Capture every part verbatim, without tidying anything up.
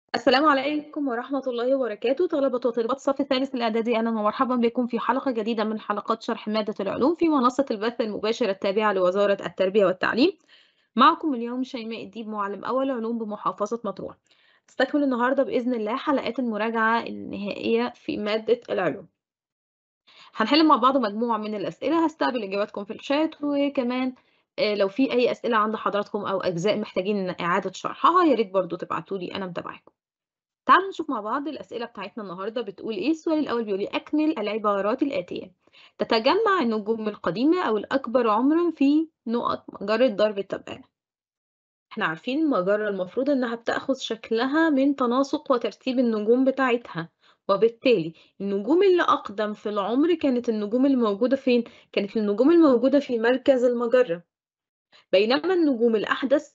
السلام عليكم ورحمة الله وبركاته، طلبة وطالبات الصف الثالث الإعدادي، أهلًا ومرحبًا بكم في حلقة جديدة من حلقات شرح مادة العلوم في منصة البث المباشر التابعة لوزارة التربية والتعليم. معكم اليوم شيماء الديب معلم أول علوم بمحافظة مطروح. نستكمل النهارده بإذن الله حلقات المراجعة النهائية في مادة العلوم. هنحل مع بعض مجموعة من الأسئلة، هاستقبل إجاباتكم في الchat وكمان آآ لو في أي أسئلة عند حضراتكم أو أجزاء محتاجين إعادة شرحها، يا ريت برضه تبعتوا لي أنا متابعاكم. تعالوا نشوف مع بعض الأسئلة بتاعتنا النهاردة بتقول إيه. السؤال الأول بيقول لي أكمل العبارات الآتية. تتجمع النجوم القديمة أو الأكبر عمرا في نقط مجرة ضرب التبانة. احنا عارفين المجرة المفروض إنها بتأخذ شكلها من تناسق وترتيب النجوم بتاعتها، وبالتالي النجوم اللي أقدم في العمر كانت النجوم اللي موجودة فين؟ كانت النجوم الموجودة في مركز المجرة، بينما النجوم الأحدث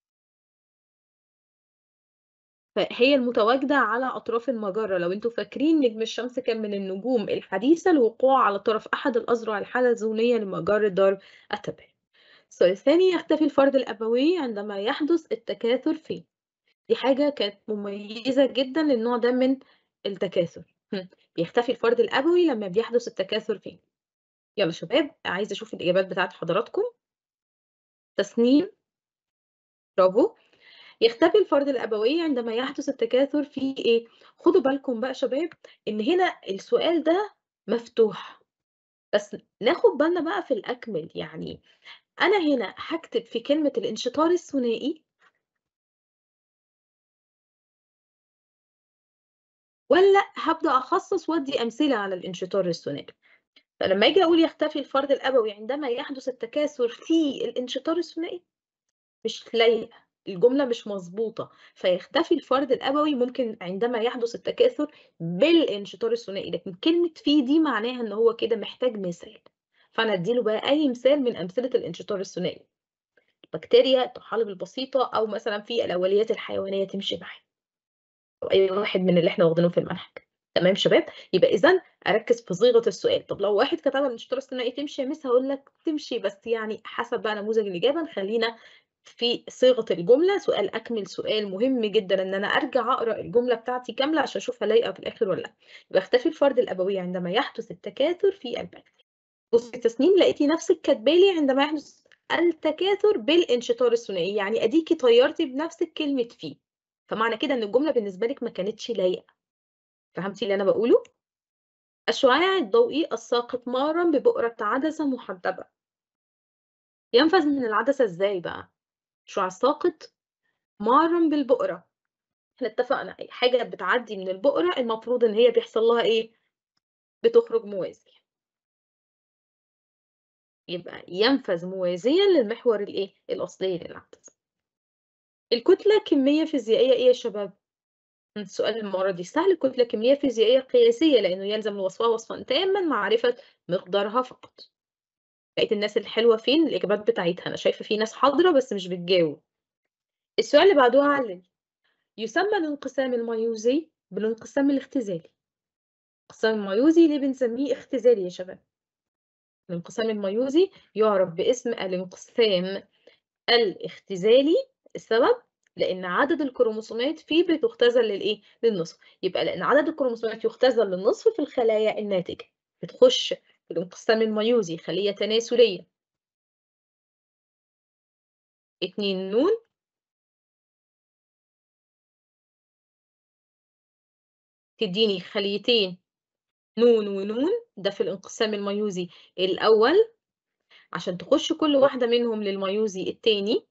فهي المتواجدة على أطراف المجرة. لو أنتم فاكرين نجم الشمس كان من النجوم الحديثة الوقوع على طرف أحد الأذرع الحلزونية لمجرة درب التبانة. السؤال الثاني، يختفي الفرد الأبوي عندما يحدث التكاثر فين؟ دي حاجة كانت مميزة جدا للنوع ده من التكاثر. هم، بيختفي الفرد الأبوي لما بيحدث التكاثر فين؟ يلا شباب، عايزة أشوف الإجابات بتاعت حضراتكم. تسنيم، برافو. يختفي الفرد الأبوي عندما يحدث التكاثر في إيه؟ خدوا بالكم بقى شباب إن هنا السؤال ده مفتوح، بس ناخد بالنا بقى في الأكمل. يعني أنا هنا هاكتب في كلمة الانشطار الثنائي والّا هابدأ أخصص وأدّي أمثلة على الانشطار الثنائي؟ فلما آجي أقول يختفي الفرد الأبوي عندما يحدث التكاثر في الانشطار الثنائي، مش لايقة، الجملة مش مضبوطة. فيختفي الفرد الأبوي ممكن عندما يحدث التكاثر بالانشطار الثنائي، لكن كلمة في دي معناها إن هو كده محتاج مثال، فأنا أدّي له بقى أي مثال من أمثلة الانشطار الثنائي، بكتيريا، الطحالب البسيطة، أو مثلًا في الأوليات الحيوانية تمشي معاه، أو أي واحد من اللي إحنا واخدينهم في المنهج. تمام شباب؟ يبقى إذًا أركّز في صيغة السؤال. طب لو واحد كتبها الانشطار الثنائي تمشي يا مِس، هاقول لك تمشي، بس يعني حسب بقى نموذج الإجابة. نخلّينا في صيغة الجملة. سؤال أكمل سؤال مهم جدًا إن أنا أرجع أقرأ الجملة بتاعتي كاملة عشان أشوفها لايقة في الآخر والّا لأ. يبقى يختفي الفرد الأبوي عندما يحدث التكاثر في البلد. بُصّي تسنيم، لقيتِ نفسِك كاتبة لي عندما يحدث التكاثر بالانشطار الثنائي، يعني أديكِ طيّرتِ بنفسِك كلمة في، فمعنى كده إن الجملة بالنسبة لِك ما كانتش لايقة. فهمتِ اللي أنا باقوله؟ الشعاع الضوئي الساقط مارًا ببؤرة عدسة محدبة، ينفذ من العدسة إزاي بقى؟ الشعاع الساقط مارًا بالبؤرة، إحنا اتفقنا أي حاجة بتعدّي من البؤرة المفروض إن هي بيحصل لها إيه؟ بتخرج موازي، يبقى ينفذ موازيًا للمحور الإيه؟ الأصلي للعدسة. الكتلة كمية فيزيائية إيه يا شباب؟ إمم، السؤال المرة دي سهل. الكتلة كمية فيزيائية قياسية لأنه يلزم لوصفها وصفًا تامًا معرفة مقدارها فقط. بقية الناس الحلوة فين الإجابات بتاعتها؟ أنا شايفة في ناس حاضرة بس مش بتجاوب. السؤال اللي بعده علّل. يسمى الانقسام الميوزي بالانقسام الاختزالي. الانقسام الميوزي ليه بنسميه اختزالي يا شباب؟ الانقسام الميوزي يُعرف باسم الانقسام الاختزالي. السبب؟ لإن عدد الكروموسومات فيه بتُختزل للإيه؟ للنصف. يبقى لإن عدد الكروموسومات يُختزل للنصف في الخلايا الناتجة، بتخش في الانقسام الميوزي خلية تناسلية اتنين ن تدّيني خليتين ن ونون، ده في الانقسام الميوزي الأول. عشان تخش كل واحدة منهم للميوزي التاني،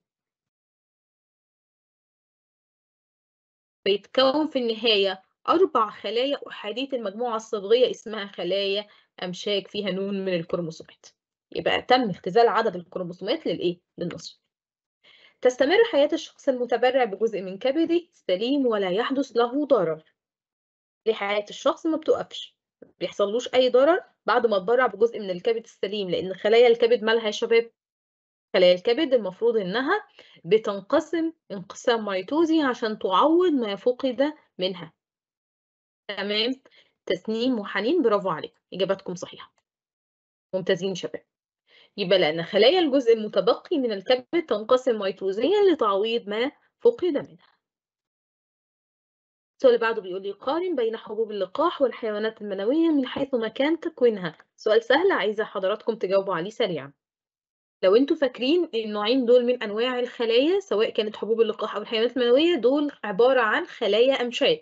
بيتكوّن في النهاية أربع خلايا أحادية المجموعة الصبغية اسمها خلايا أمشاج فيها ن من الكروموسومات. يبقى تم اختزال عدد الكروموسومات للإيه؟ للنصف. تستمر حياة الشخص المتبرع بجزء من كبده سليم ولا يحدث له ضرر. ليه حياة الشخص ما بتُقفش، ما بيحصلوش أي ضرر بعد ما اتبرّع بجزء من الكبد السليم، لإن خلايا الكبد مالها يا شباب؟ خلايا الكبد المفروض إنها بتنقسم انقسام ميتوزي عشان تعوّض ما فُقد منها. تمام، تسنيم وحنين برافو عليكم، إجاباتكم صحيحة، ممتازين شباب. يبقى لأن خلايا الجزء المتبقي من الكبد تنقسم ميتوزيًا لتعويض ما فُقد منها. السؤال اللي بعده بيقول لي قارن بين حبوب اللقاح والحيوانات المنوية من حيث مكان تكوينها. سؤال سهل عايزة حضراتكم تجاوبوا عليه سريعا. لو انتوا فاكرين النوعين دول من انواع الخلايا سواء كانت حبوب اللقاح او الحيوانات المنوية دول عبارة عن خلايا امشاج،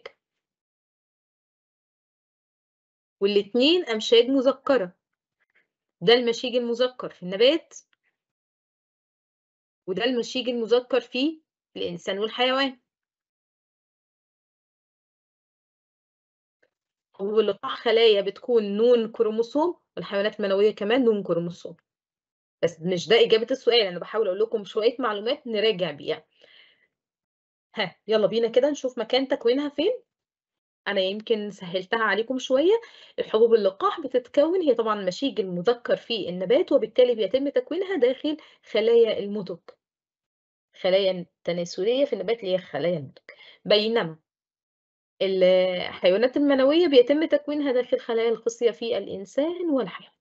والاتنين امشاج مذكرة. ده المشيج المذكر في النبات وده المشيج المذكر في الانسان والحيوان. حبوب اللقاح خلايا بتكون نون كروموسوم والحيوانات المنوية كمان نون كروموسوم. بس مش ده إجابة السؤال، أنا باحاول أقول لكم شوية معلومات نراجع بيها. ها يلا بينا كده نشوف مكان تكوينها فين. أنا يمكن سهلتها عليكم شوية. الحبوب اللقاح بتتكون هي طبعا المشيج المذكر في النبات وبالتالي بيتم تكوينها داخل خلايا المتج. خلايا تناسلية في النبات اللي هي خلايا المتج، بينما الحيوانات المنوية بيتم تكوينها داخل خلايا الخصية في الإنسان والحيوان.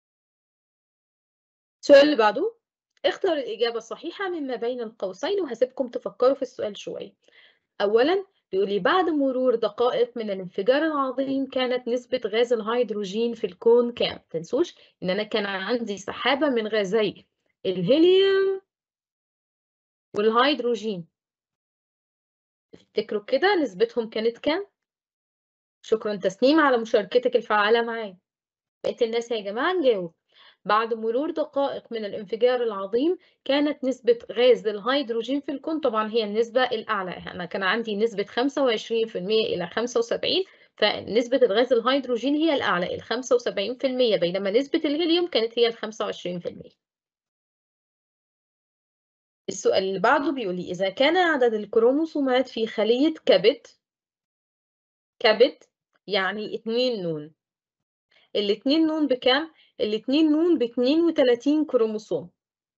السؤال اللي بعده اختر الإجابة الصحيحة مما بين القوسين وهسيبكم تفكروا في السؤال شوية. أولا بيقول لي بعد مرور دقائق من الانفجار العظيم كانت نسبة غاز الهيدروجين في الكون كام؟ متنسوش إن أنا كان عندي سحابة من غازي الهيليوم والهيدروجين. تفتكروا كده نسبتهم كانت كام؟ شكرا تسنيم على مشاركتك الفعالة معايا. بقيت الناس يا جماعة نجاوب. بعد مرور دقائق من الانفجار العظيم كانت نسبة غاز الهيدروجين في الكون طبعا هي النسبة الأعلى. أنا كان عندي نسبة خمسة وعشرين بالمئة إلى خمسة وسبعين، فنسبة الغاز الهيدروجين هي الأعلى ال خمسة وسبعين بالمئة بينما نسبة الهيليوم كانت هي ال خمسة وعشرين بالمئة. السؤال اللي بعده بيقول لي إذا كان عدد الكروموسومات في خلية كبد كبد يعني اتنين نون، الاتنين نون بكام؟ الاتنين نون ب اتنين وتلاتين كروموسوم.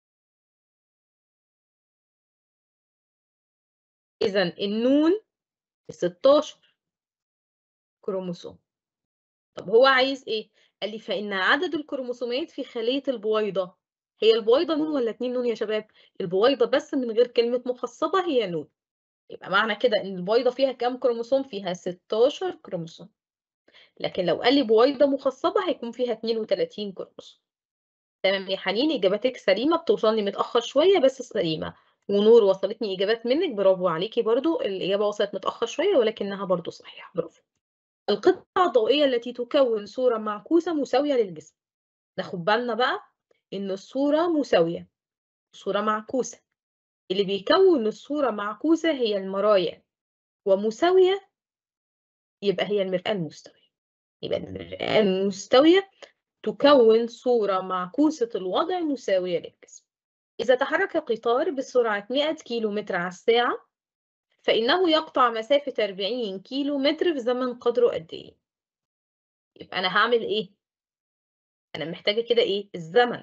إذا النون ستاشر كروموسوم. طب هو عايز إيه؟ قال لي فإن عدد الكروموسومات في خلية البويضة، هي البويضة نون ولا اتنين نون يا شباب؟ البويضة بس من غير كلمة مخصبة هي نون. يبقى معنى كده إن البويضة فيها كام كروموسوم؟ فيها ستاشر كروموسوم. لكن لو قال لي بويضة مخصبة هيكون فيها اتنين وتلاتين كروموسوم. تمام يا حنين إجابتك سليمة، بتوصلني متأخر شوية بس سليمة. ونور وصلتني إجابات منك، برافو عليكي برضو، الإجابة وصلت متأخر شوية ولكنها برضو صحيحة، برافو. القطعة الضوئية التي تكون صورة معكوسة مساوية للجسم. ناخد بالنا بقى إن الصورة مساوية، صورة معكوسة. اللي بيكون الصورة معكوسة هي المرايا، ومساوية يبقى هي المرآة المستوية. يبقى المرآة المستوية تكون صورة معكوسة الوضع مساوية للجسم. إذا تحرك قطار بسرعة مئة كيلو متر على الساعة فإنه يقطع مسافة أربعين كيلو متر في زمن قدره قد إيه؟ يبقى أنا هعمل إيه؟ أنا محتاجة كده إيه؟ الزمن.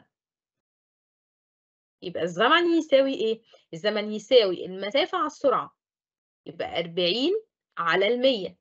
يبقى الزمن يساوي إيه؟ الزمن يساوي المسافة على السرعة، يبقى أربعين على المية،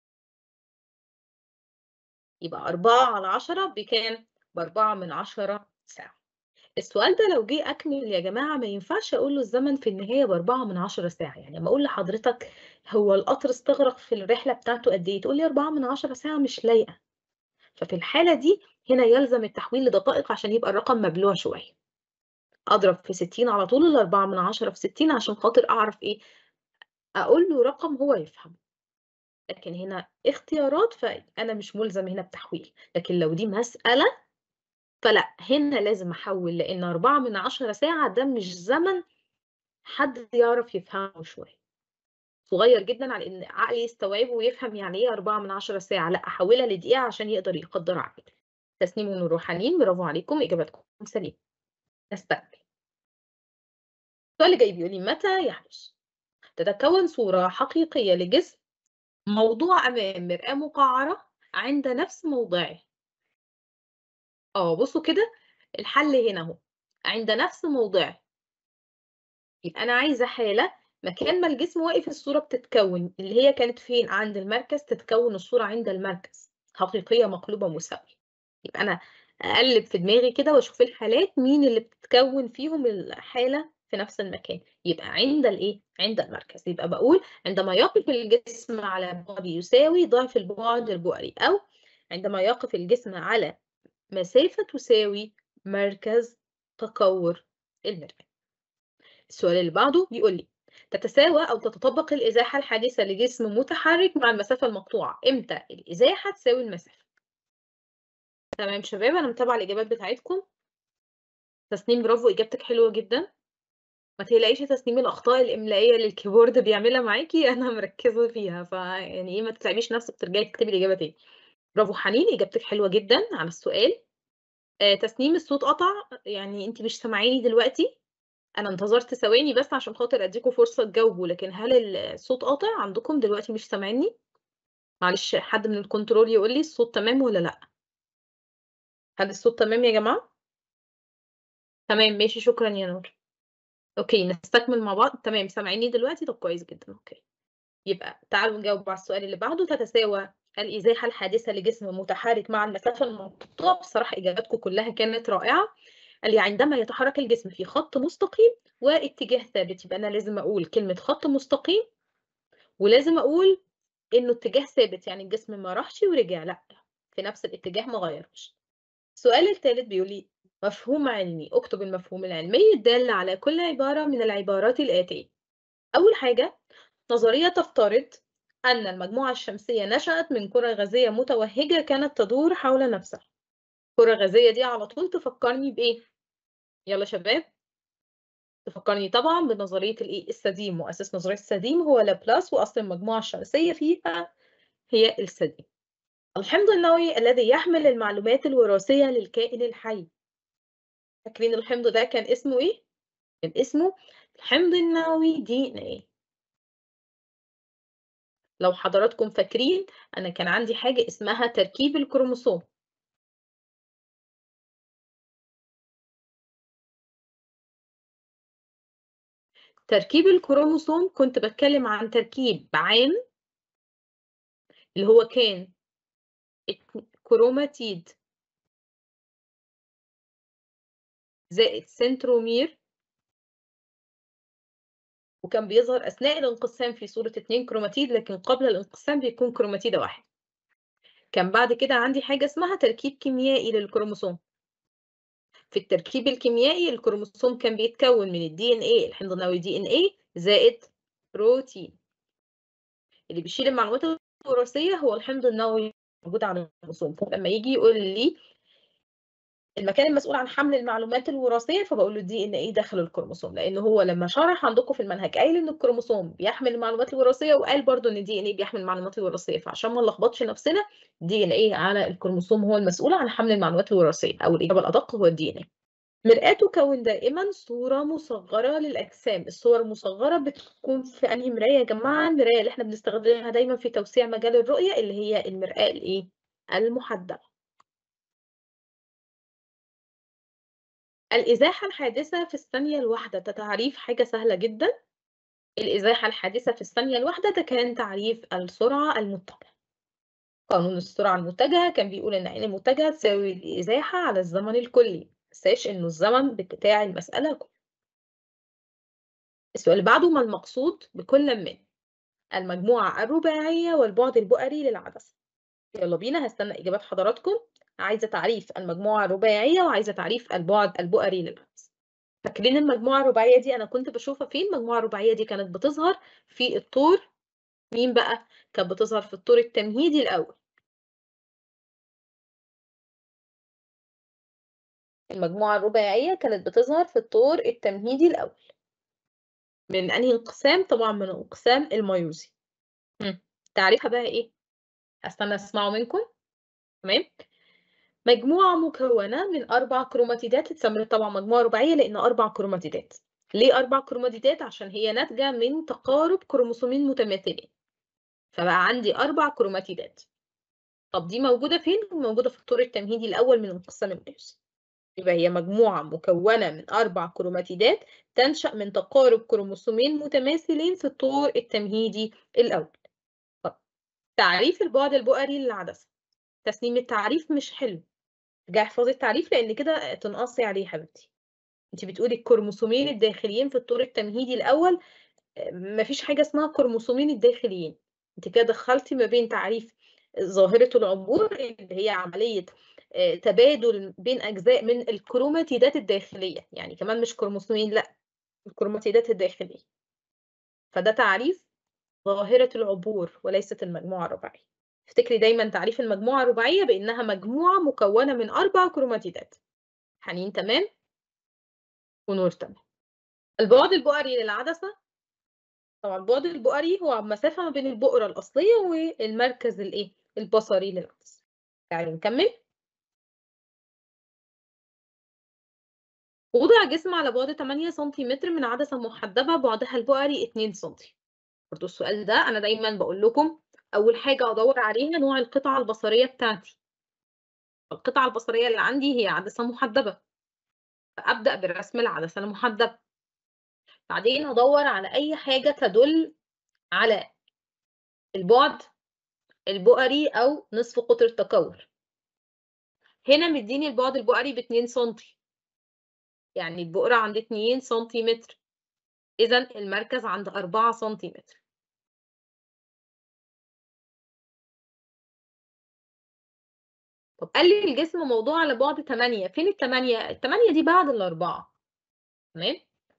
يبقى أربعة على عشرة بكام؟ بأربعة من عشرة ساعة. السؤال ده لو جه أكمل يا جماعة ما ينفعش أقول له الزمن في النهاية بأربعة من عشرة ساعة. يعني لما أقول لحضرتك هو القطر استغرق في الرحلة بتاعته قد إيه؟ تقول لي أربعة من عشرة ساعة، مش لايقة. ففي الحالة دي هنا يلزم التحويل لدقائق عشان يبقى الرقم مبلوع شوية. أضرب في ستين على طول الأربعة من عشرة في ستين عشان خاطر أعرف إيه؟ أقول له رقم هو يفهمه. لكن هنا اختيارات فأنا مش ملزم هنا بتحويل، لكن لو دي مسألة فلأ، هنا لازم أحوّل لإن أربعة من عشرة ساعة ده مش زمن حد يعرف يفهمه شوية، صغير جدًا على إن عقلي يستوعبه ويفهم يعني إيه أربعة من عشرة ساعة، لأ أحوّلها لدقيقة عشان يقدر يقدّر عقله. تسنيم ونور وحنين برافو عليكم إجاباتكم سليمة. نستكمل. السؤال اللي جاي بيقول لي متى يحدث تتكوّن صورة حقيقية لجسم موضوع أمام مرآة مقعّرة عند نفس موضعه؟ آه بُصّوا كده الحل هنا أهو، عند نفس موضعه. يبقى أنا عايزة حالة مكان ما الجسم واقف الصورة بتتكوّن، اللي هي كانت فين؟ عند المركز، تتكوّن الصورة عند المركز، حقيقية مقلوبة مساوية. يبقى أنا أقلِّب في دماغي كده وأشوف الحالات مين اللي بتتكوّن فيهم الحالة في نفس المكان، يبقى عند الإيه؟ عند المركز. يبقى باقول عندما يقف الجسم على بُعد يساوي ضعف البُعد البؤري، أو عندما يقف الجسم على مسافة تساوي مركز تكوّر المرآة. السؤال اللي بعده بيقول لي: تتساوى أو تتطابق الإزاحة الحادثة لجسم متحرك مع المسافة المقطوعة، إمتى الإزاحة تساوي المسافة؟ تمام شباب، أنا متابعة الإجابات بتاعتكم. تسنيم برافو، إجابتِك حلوة جدًا. ما تقلقيش يا تسنيم، الأخطاء الإملائية اللي الكيبورد بيعملها معاكِ أنا مركّزة فيها، فيعني إيه ما تتعبيش نفسِك وترجعي تكتبي الإجابة تاني. برافو حنين، إجابتِك حلوة جدًا على السؤال. آآ تسنيم الصوت قطع، يعني أنتِ مش سامعاني دلوقتي؟ أنا انتظرت ثواني بس عشان خاطر أدّيكم فرصة تجاوبوا، لكن هل ال الصوت قاطع عندكم دلوقتي مش سامعينّي؟ معلش حد من الكنترول يقول لي الصوت تمام والّا لأ؟ هل الصوت تمام يا جماعة؟ تمام ماشي، شكرًا يا نور. أوكي نستكمل مع بعض، تمام سامعينّي دلوقتي؟ طب كويس جدًا، أوكي. يبقى تعالوا نجاوب على السؤال اللي بعده، تتساوى الإزاحة الحادثة لجسم متحرك مع المسافة المقطوعة. بصراحة إجاباتكم كلها كانت رائعة. قال لي: عندما يتحرك الجسم في خط مستقيم واتجاه ثابت. يبقى أنا لازم أقول كلمة خط مستقيم، ولازم أقول إنه اتجاه ثابت، يعني الجسم ما راحش ورجع، لأ، في نفس الاتجاه ما غيّرش. السؤال التالت بيقول لي: مفهوم علمي، اكتب المفهوم العلمي الدال على كل عبارة من العبارات الآتية. أول حاجة، نظرية تفترض أن المجموعة الشمسية نشأت من كرة غازية متوهجة كانت تدور حول نفسها. الكرة الغازية دي على طول تفكّرني بإيه؟ يالّا شباب. تفكّرني طبعًا بنظرية الإيه؟ السديم، مؤسس نظرية السديم هو لابلاس، وأصل المجموعة الشمسية فيها هي السديم. الحمض النووي الذي يحمل المعلومات الوراثية للكائن الحي. فاكرين الحمض ده كان اسمه إيه؟ كان اسمه الحمض النووي دي إن إيه. لو حضراتكم فاكرين، أنا كان عندي حاجة اسمها تركيب الكروموسوم. تركيب الكروموسوم كنت باتكلم عن تركيب عام اللي هو كان ات كروماتيد زائد سنترومير، وكان بيظهر أثناء الانقسام في صورة اتنين كروماتيد، لكن قبل الانقسام بيكون كروماتيدة واحدة. كان بعد كده عندي حاجة اسمها تركيب كيميائي للكروموسوم. في التركيب الكيميائي الكروموسوم كان بيتكون من الدي إن إيه الحمض النووي دي إن إيه زائد بروتين. اللي بيشيل المعلومات الوراثية هو الحمض النووي موجود على الكروموسوم. فلما ييجي يقول لي المكان المسؤول عن حمل المعلومات الوراثية، فباقول له الدي إن إيه داخل الكروموسوم، لأن هو لمّا شرح عندكم في المنهج قايل إن الكروموسوم بيحمل المعلومات الوراثية، وقال برضه إن الدي إن إيه بيحمل المعلومات الوراثية، فعشان ما نلخبطش نفسنا الدي إن إيه على الكروموسوم هو المسؤول عن حمل المعلومات الوراثية، أو الإجابة الأدق هو الدي إن إيه. مرآة تكون دائمًا صورة مصغرة للأجسام. الصور المصغرة بتكون في أنهي مراية يا جماعة؟ المراية اللي إحنا بنستخدمها دايمًا في توسيع مجال الرؤية، اللي هي المرآة الإيه؟ المحدبة. الإزاحة الحادثة في الثانية الواحدة، ده تعريف حاجة سهلة جدًا. الإزاحة الحادثة في الثانية الواحدة ده كان تعريف السرعة المتجهة. قانون السرعة المتجهة كان بيقول إن عين المتجهة تساوي الإزاحة على الزمن الكلي، ما تنساش إنه الزمن بتاع المسألة كله. السؤال اللي بعده: ما المقصود بكل من المجموعة الرباعية والبعد البؤري للعدسة؟ يلا بينا، هاستنى إجابات حضراتكم. عايزة تعريف المجموعة الرباعية وعايزة تعريف البعد البؤري للعدسة. فاكرين المجموعة الرباعية دي أنا كنت باشوفها فين؟ المجموعة الرباعية دي كانت بتظهر في الطور مين بقى؟ كانت بتظهر في الطور التمهيدي الأول. المجموعة الرباعية كانت بتظهر في الطور التمهيدي الأول. من أنهي انقسام؟ طبعًا من انقسام الميوزي. إمم، تعريفها بقى إيه؟ أستنى أسمعه منكم. تمام. مجموعة مكونة من أربع كروماتيدات اتسمت طبعًا مجموعة رباعية لإن أربع كروماتيدات. ليه أربع كروماتيدات؟ عشان هي ناتجة من تقارب كروموسومين متماثلين. فبقى عندي أربع كروماتيدات. طب دي موجودة فين؟ موجودة في الطور التمهيدي الأول من انقسام الميوزي. يبقى هي مجموعة مكونة من أربع كروماتيدات تنشأ من تقارب كروموسومين متماثلين في الطور التمهيدي الأول. طب تعريف البعد البؤري للعدسة. تسنيم التعريف مش حلو. ارجعي احفظي التعريف لأن كده تنقصي عليه يا حبيبتي. أنتِ بتقولي الكروموسومين الداخليين في الطور التمهيدي الأول، آآ ما فيش حاجة اسمها كروموسومين الداخليين، أنتِ كده دخّلتِ ما بين تعريف ظاهرة العبور اللي هي عملية آآ تبادل بين أجزاء من الكروماتيدات الداخلية، يعني كمان مش كروموسومين لأ، الكروماتيدات الداخلية. فده تعريف ظاهرة العبور وليست المجموعة الرباعية. افتكري دايمًا تعريف المجموعة الرباعية بإنها مجموعة مكونة من أربع كروماتيدات. حنين تمام؟ ونور تمام. البُعد البؤري للعدسة، طبعًا البُعد البؤري هو المسافة ما بين البؤرة الأصلية والمركز الإيه، البصري للعدسة. تعالوا نكمل. وضع جسم على بُعد ثمانية سنتيمتر من عدسة محدبة بُعدها البؤري اتنين سنتي. برضه السؤال ده أنا دايمًا باقول لكم أول حاجة أدوّر عليها نوع القطعة البصرية بتاعتي. القطعة البصرية اللي عندي هي عدسة محدبة، فأبدأ برسم العدسة المحدبة. بعدين أدوّر على أي حاجة تدل على البُعد البؤري أو نصف قطر التكوّر. هنا مدّيني البُعد البؤري باتنين سنتي، يعني البؤرة عند اتنين سنتيمتر، إذًا المركز عند أربعة سنتيمتر. طب قال لي الجسم موضوع على بُعد تمانية، فين التمانية؟ التمانية دي بعد الأربعة، تمام؟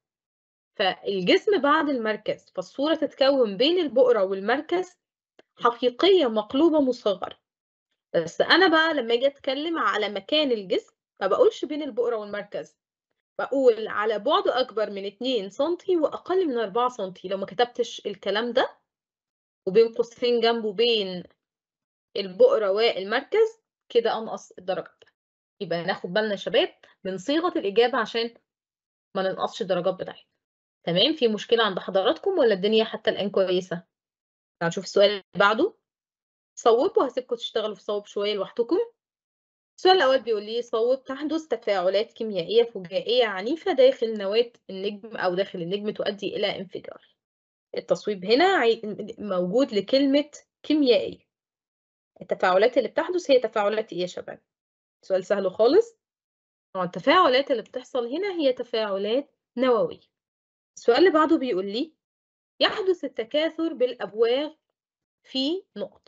فالجسم بعد المركز، فالصورة تتكوّن بين البؤرة والمركز حقيقية مقلوبة مصغّرة. بس أنا بقى لمّا آجي أتكلّم على مكان الجسم، ما باقولش بين البؤرة والمركز، باقول على بُعد أكبر من اتنين سنتي وأقل من أربعة سنتي، لو ما كتبتش الكلام ده وبين قوسين جنبه بين البؤرة والمركز، كده أنقص الدرجة بتاعتي. يبقى ناخد بالنا يا شباب من صيغة الإجابة عشان ما ننقصش الدرجات بتاعتنا. تمام، في مشكلة عند حضراتكم والّا الدنيا حتى الآن كويسة؟ تعالوا نشوف السؤال اللي بعده. صوّبوا، هاسيبكم تشتغلوا في صوّب شوية لوحدكم. السؤال الأول بيقول لي صوّب تحدث تفاعلات كيميائية فجائية عنيفة داخل نواة النجم أو داخل النجم تؤدي إلى انفجار. التصويب هنا عي موجود لكلمة كيميائية. التفاعلات اللي بتحدث هي تفاعلات إيه يا شباب؟ سؤال سهل خالص. آه، التفاعلات اللي بتحصل هنا هي تفاعلات نووية. السؤال اللي بعده بيقول لي يحدث التكاثر بالأبواغ في نقط.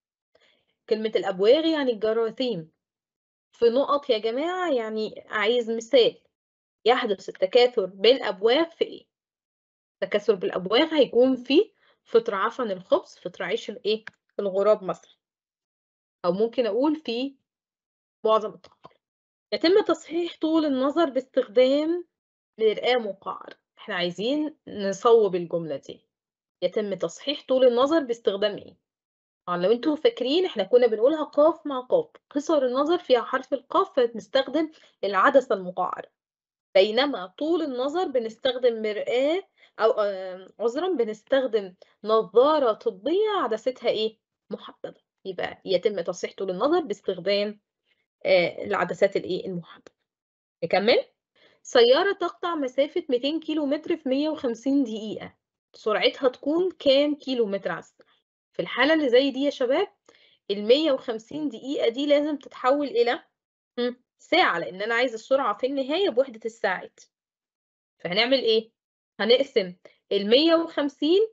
كلمة الأبواغ يعني الجراثيم. في نقط يا جماعة يعني عايز مثال. يحدث التكاثر بالأبواغ في إيه؟ التكاثر بالأبواغ هيكون في فطر عفن الخبز، فطر عيش الإيه؟ الغراب مثلًا. أو ممكن أقول في معظم الطعام. يتم تصحيح طول النظر باستخدام مرآة مقعرة. إحنا عايزين نصوّب الجملة دي. يتم تصحيح طول النظر باستخدام إيه؟ آه، لو أنتم فاكرين إحنا كنا بنقولها قاف مع قاف، قِصَر النظر فيها حرف القاف فبنستخدم العدسة المقعرة، بينما طول النظر بنستخدم مرآة أو آمم، عذرًا بنستخدم نظارة طبية عدستها إيه؟ محدبة. يبقى يتم تصحيح طول النظر باستخدام آآ، العدسات الإيه؟ المحدبة. نكمّل؟ سيارة تقطع مسافة ميتين كيلو متر في مية وخمسين دقيقة، سرعتها تكون كام كيلو متر على الساعة؟ في الحالة اللي زي دي يا شباب المية وخمسين دقيقة دي لازم تتحول إلى إمم، ساعة، لإن أنا عايزة السرعة في النهاية بوحدة الساعات. فهنعمل إيه؟ هنقسم المية وخمسين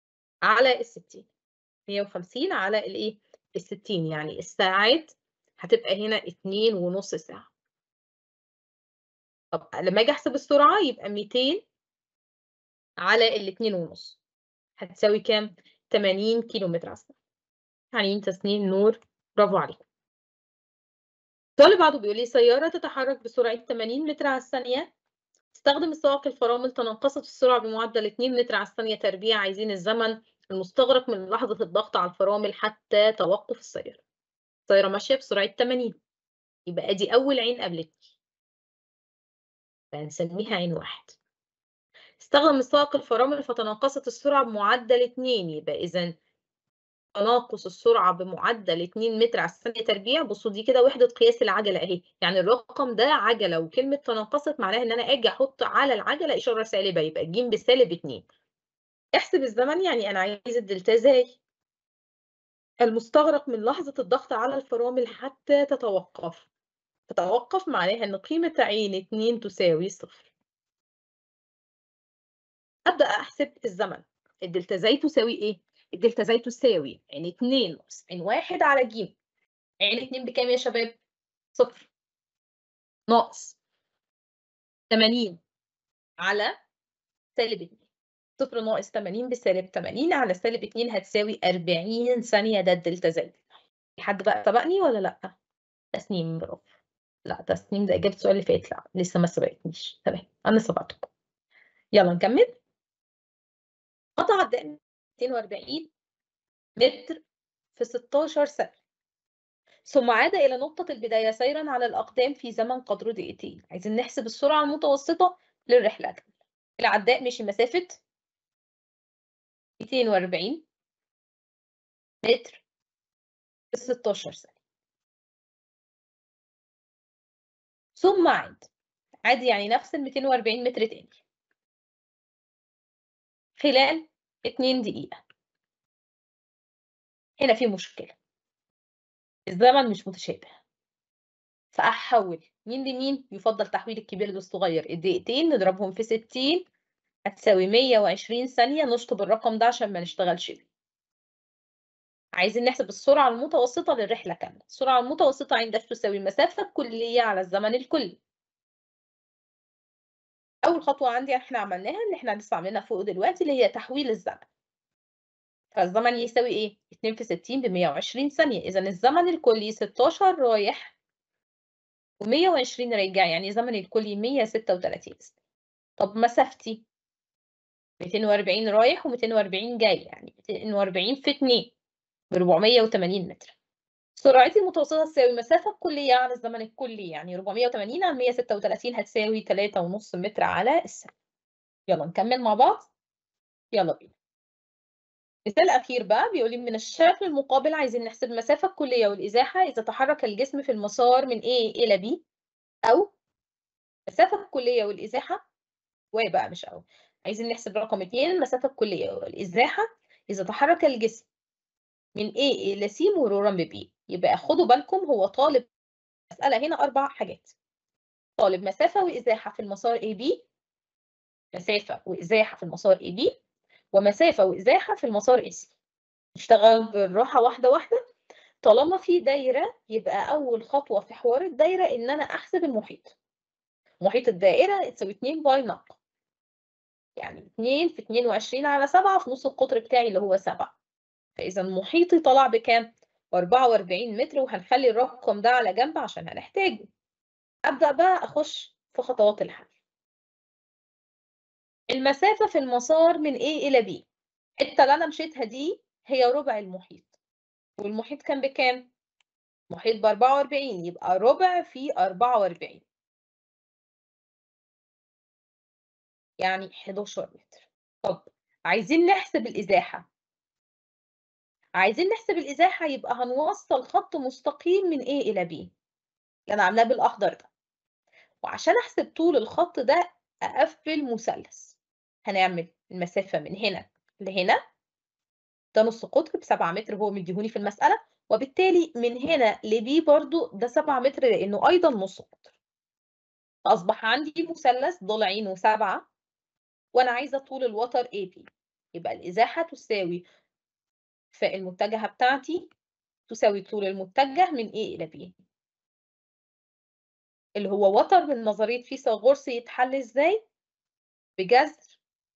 على الستين. مية وخمسين على الإيه؟ الستين، يعني الساعات هتبقى هنا اتنين ونص ساعة. طب لمّا آجي أحسب السرعة يبقى ميتين على الاتنين ونص هتساوي كام؟ تمانين كيلو متر على الساعة. حنين، تسنيم، نور، برافو عليكم. السؤال اللي بعده بيقول لي سيارة تتحرك بسرعة تمانين متر على الثانية، تستخدم السائق الفرامل تناقصت السرعة بمعدل اتنين متر على الثانية تربيع. عايزين الزمن المستغرق من لحظة الضغط على الفرامل حتى توقف السيارة. السيارة ماشية بسرعة تمانين، يبقى أدي أول عين قابلتني، فهنسميها عين واحد. استخدم السائق الفرامل فتناقصت السرعة بمعدل اتنين، يبقى إذًا تناقص السرعة بمعدل اتنين متر على الثانية تربيع. بصوا دي كده وحدة قياس العجلة أهي، يعني الرقم ده عجلة وكلمة تناقصت معناها إن أنا آجي أحط على العجلة إشارة سالبة يبقى ج بسالب اتنين. احسب الزمن، يعني أنا عايزة الدلتا زي المستغرق من لحظة الضغط على الفرامل حتى تتوقف. تتوقف معناها إن قيمة عين اتنين تساوي صفر. أبدأ أحسب الزمن. الدلتا زي تساوي إيه؟ الدلتا زي تساوي عين اتنين ناقص عين واحد على ج. عين اتنين بكام يا شباب؟ صفر. ناقص تمانين على سالب اتنين. صفر ناقص تمانين بسالب تمانين على سالب اتنين هتساوي أربعين ثانية، ده الدلتا زي. في حد بقى سبقني ولا لأ؟ تسنيم، برافو. لأ تسنيم ده إجابة السؤال اللي فات، لأ لسه ما سبقتنيش. تمام أنا سبقتكم. يلا نكمل. قطع الدائرة ميتين وأربعين متر في ستاشر ثانية، ثم عاد إلى نقطة البداية سيرا على الأقدام في زمن قدره دقيقتين. عايزين نحسب السرعة المتوسطة للرحلة. العداء مشي مسافة ميتين وأربعين متر في ستاشر ثانية، ثم عاد. عاد يعني نفس ال ميتين وأربعين متر تاني خلال اتنين دقيقة. هنا في مشكلة، الزمن مش متشابه، فأحول مين لمين؟ يفضل تحويل الكبير للصغير. الدقيقتين نضربهم في ستين هتساوي مية وعشرين ثانية. نشطب الرقم ده عشان ما نشتغلش بيه. عايزين نحسب السرعة المتوسطة للرحلة كاملة. السرعة المتوسطة عند تساوي المسافة الكلية على الزمن الكلي. أول خطوة عندي احنا عملناها اللي احنا لسه عاملينها فوق دلوقتي، اللي هي تحويل الزمن. فالزمن يساوي ايه؟ اتنين في ستين بمية وعشرين ثانية. إذا الزمن الكلي ستاشر رايح ومية وعشرين راجع، يعني زمن الكلي مية وستة وتلاتين. طب مسافتي ميتين وأربعين رايح وميتين وأربعين جاي، يعني ميتين وأربعين في اتنين بربعمية وتمانين متر. سرعتي المتوسطة تساوي المسافة الكلية على الزمن الكلي، يعني أربعمية وتمانين على مية وستة وتلاتين هتساوي تلاتة ونص متر على الثانية. يلا نكمل مع بعض. يلا بينا. مثال أخير بقى بيقول لي من الشكل المقابل عايزين نحسب المسافة الكلية والإزاحة إذا تحرك الجسم في المسار من A إلى B، أو المسافة الكلية والإزاحة وبقى مش أو. عايزين نحسب رقم اتنين المسافة الكلية والإزاحة إذا تحرك الجسم من A إلى C مرورا ب B. يبقى خدوا بالكم هو طالب مسألة هنا أربع حاجات. طالب مسافة وإزاحة في المسار إيه بي، مسافة وإزاحة في المسار إيه بي، ومسافة وإزاحة في المسار إيه سي. نشتغل بالراحة واحدة واحدة. طالما في دايرة يبقى أول خطوة في حوار الدايرة إن أنا أحسب المحيط. محيط الدائرة تساوي اتنين باي نق، يعني اتنين في اتنين وعشرين على سبعة في نص القطر بتاعي اللي هو سبعة. فإذا محيطي طلع بكام؟ أربعة وأربعين متر، وهنخلي الرقم ده على جنب عشان هنحتاجه. أبدأ بقى أخش في خطوات الحل. المسافة في المسار من A إلى B، الحتة اللي أنا مشيتها دي هي ربع المحيط، والمحيط كان بكام؟ محيط بأربعة وأربعين، يبقى ربع في أربعة وأربعين يعني حداشر متر. طب عايزين نحسب الإزاحة. عايزين نحسب الإزاحة يبقى هنوصل خط مستقيم من A إلى B اللي أنا عاملاه بالأخضر ده، وعشان أحسب طول الخط ده أقفل مثلث. هنعمل المسافة من هنا لهنا، ده نص قطر بسبعة متر هو مديهوني في المسألة، وبالتالي من هنا لبي برضو ده سبعة متر لأنه أيضا نص قطر. فأصبح عندي مثلث ضلعين وسبعة، وأنا عايزة طول الوتر إيه بي. يبقى الإزاحة تساوي في المتجهة بتاعتي تساوي طول المتجه من A إلى B، اللي هو وتر من نظرية فيثاغورس. يتحل إزاي؟ بجذر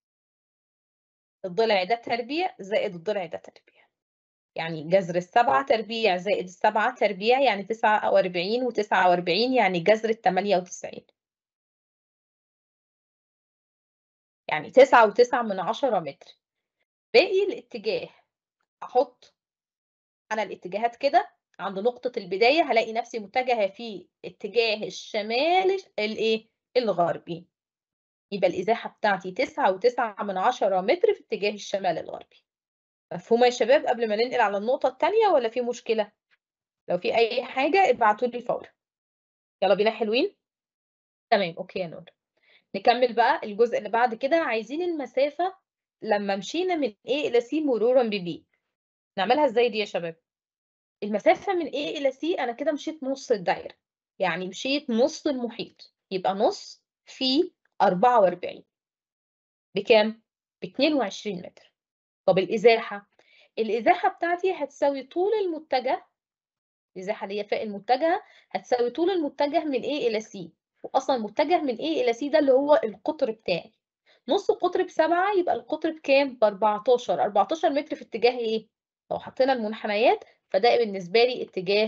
الضلع ده تربيع زائد الضلع ده تربيع، يعني جذر السبعة تربيع زائد السبعة تربيع يعني تسعة وأربعين وتسعة وأربعين يعني جذر التمانية وتسعين، يعني تسعة وتسعة من عشرة متر. باقي الاتجاه أحط أنا الاتجاهات كده عند نقطة البداية، هلاقي نفسي متجهة في اتجاه الشمال الإيه؟ الغربي. يبقى الإزاحة بتاعتي تسعة وتسعة من عشرة متر في اتجاه الشمال الغربي. مفهومة يا شباب قبل ما ننقل على النقطة التانية ولا في مشكلة؟ لو في أي حاجة ابعتوا لي فورا. يلا بينا حلوين؟ تمام أوكي يا نور. نكمل بقى الجزء اللي بعد كده. عايزين المسافة لما مشينا من A إلى C مرورا ب B. نعملها إزاي دي يا شباب؟ المسافة من A إلى C أنا كده مشيت نص الدايرة، يعني مشيت نص المحيط، يبقى نص في أربعة وأربعين بكام؟ باتنين وعشرين متر. طب الإزاحة، الإزاحة بتاعتي هتساوي طول المتجه، الإزاحة اللي هي فاء المتجهة هتساوي طول المتجه من A إلى C، وأصلًا المتجه من A إلى C ده اللي هو القطر بتاعي، نُص القطر بسبعة يبقى القطر بكام؟ بأربعتاشر، أربعتاشر متر في اتجاه إيه؟ لو حطينا المنحنيات فده بالنسبة لي اتجاه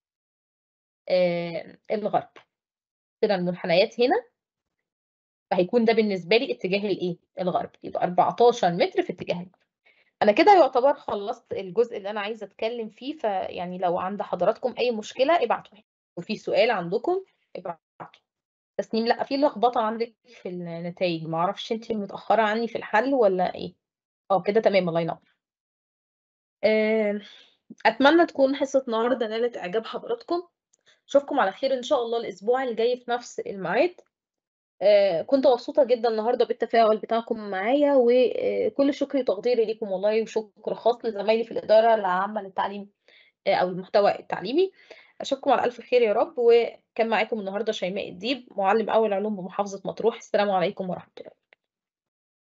آآ الغرب، حطينا المنحنيات هنا فهيكون ده بالنسبة لي اتجاه الإيه؟ الغرب، يبقى أربعتاشر متر في اتجاه الغرب. أنا كده يعتبر خلّصت الجزء اللي أنا عايزة أتكلم فيه، فيعني لو عند حضراتكم أي مشكلة ابعتوا لي، وفي سؤال عندكم ابعتوا. تسنيم لأ، في لخبطة عندِك في النتايج، ما أعرفش أنتِ متأخرة عني في الحل والّا إيه؟ آه كده تمام، الله ينور. آآ أتمنى تكون حصة النهارده نالت إعجاب حضراتكم، أشوفكم على خير إن شاء الله الأسبوع الجاي في نفس الميعاد. آآ كنت مبسوطة جدًا النهارده بالتفاعل بتاعكم معايا، وكل شكري وتقديري ليكم والله، وشكر خاص لزمايلي في الإدارة العامة للتعليم آآ أو المحتوى التعليمي. أشوفكم على ألف خير يا رب، وكان معاكم النهارده شيماء الديب، معلم أول علوم بمحافظة مطروح. السلام عليكم ورحمة الله.